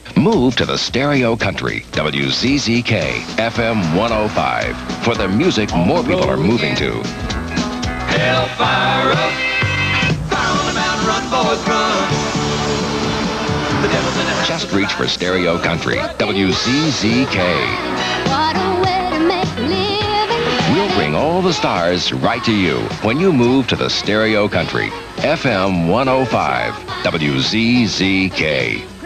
Move to the stereo country, WZZK FM 105, for the music more people are moving to. Hell, fire up. Fire on the mountain, run, boys, run. The devil's in the house. Just reach for stereo country, WZZK. What a way to make a living. We'll bring all the stars right to you when you move to the stereo country, FM 105, WZZK.